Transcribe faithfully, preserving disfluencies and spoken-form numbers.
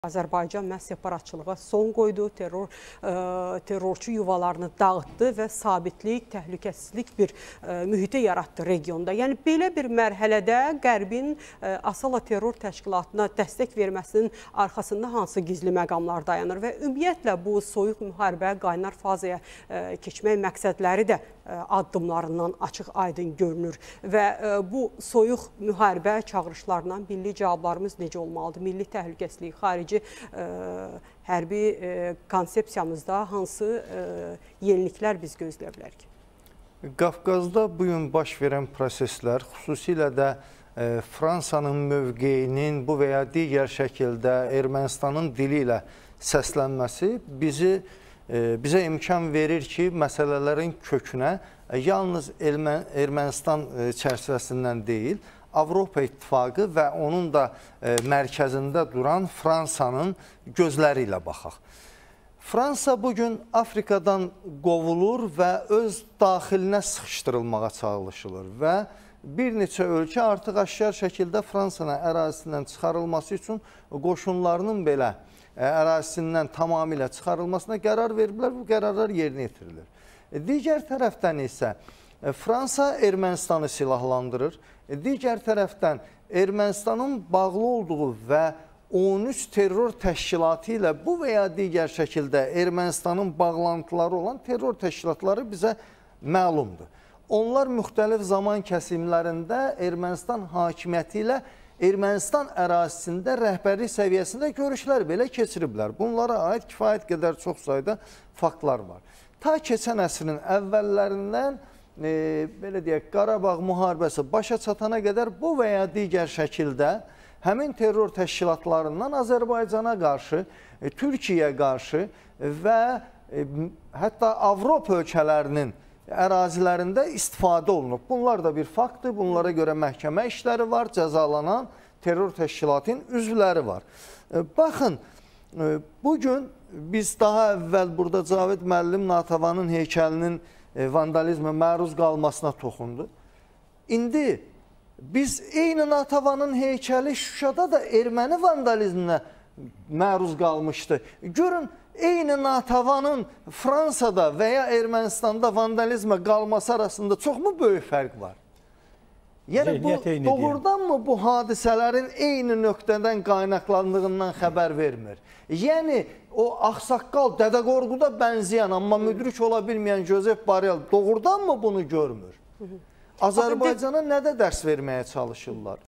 Azərbaycan məhz separatçılığa son qoydu, terror, ə, terrorçu yuvalarını dağıtdı və sabitlik, təhlükəsizlik bir ə, mühiti yaratdı regionda. Yəni, belə bir mərhələdə Qərbin ə, Asala terror təşkilatına dəstək verməsinin arxasında hansı gizli məqamlar dayanır və ümumiyyətlə bu soyuq müharibə, qaynar fazaya ə, keçmək məqsədləri də ə, addımlarından açıq aydın görünür və ə, bu soyuq müharibə çağırışlarından milli cavablarımız necə olmalıdır? Milli təhlükəsizlik, xarici Ə, hərbi ə, konsepsiyamızda hansı ə, yeniliklər biz gözləyə bilərik? Qafqazda bugün baş verən proseslər, xüsusilə də ə, Fransanın mövqeyinin bu və ya digər şəkildə Ermənistanın dili ilə səslənməsi bizi, ə, bizə imkan verir ki, məsələlərin kökünə ə, yalnız Ermən, Ermənistan ə, çərçivəsindən deyil, Avropa İttifaqı və onun da e, mərkəzində duran Fransanın gözləri ilə baxaq. Fransa bugün Afrikadan qovulur və öz daxilinə sıxışdırılmağa çalışılır və bir neçə ölkə artıq aşkar şəkildə Fransanın ərazisindən çıxarılması üçün qoşunlarının belə e, ərazisindən tamamilə çıxarılmasına qərar veriblər, bu qərarlar yerinə yetirilir. E, digər tərəfdən isə e, Fransa Ermənistanı silahlandırır. Digər tərəfdən Ermənistanın bağlı olduğu və on üç terror təşkilatı ilə bu və ya digər şəkildə Ermənistanın bağlantıları olan terror təşkilatları bizə məlumdur. Onlar müxtəlif zaman kəsimlərində Ermənistan hakimiyyəti ilə Ermənistan ərazisində rəhbərlik səviyyəsində görüşlər belə keçiriblər. Bunlara aid kifayət qədər çox sayda faktlar var. Ta keçən əsrin əvvəllərindən E, belə deyək, Qarabağ müharibəsi başa çatana qədər bu və ya digər şəkildə həmin terror təşkilatlarından Azərbaycana qarşı, e, Türkiyəyə qarşı və e, hətta Avropa ölkələrinin ərazilərində istifadə olunub. Bunlar da bir faktdır, bunlara görə məhkəmə işləri var, cəzalanan terror təşkilatının üzvləri var. E, baxın, e, bugün biz daha əvvəl burada Cavid müəllim Natavanın heykəlinin vandalizmə məruz qalmasına toxundu. İndi biz eyni Natavanın heykəli Şuşada da erməni vandalizminə məruz qalmışdı. Görün, eyni Natavanın Fransada və ya Ermənistanda vandalizmə qalması arasında çoxmu böyük fərq var? Yəni, bu, doğrudanmı bu hadisələrin eyni nöqtədən qaynaqlandığından xəbər vermir? Yəni, o ağsaqqal Dədə Qorquda bənzəyən, amma müdrik ola bilməyən Josep Borrell doğrudanmı bunu görmür? Azərbaycana nədə dərs verməyə çalışırlar?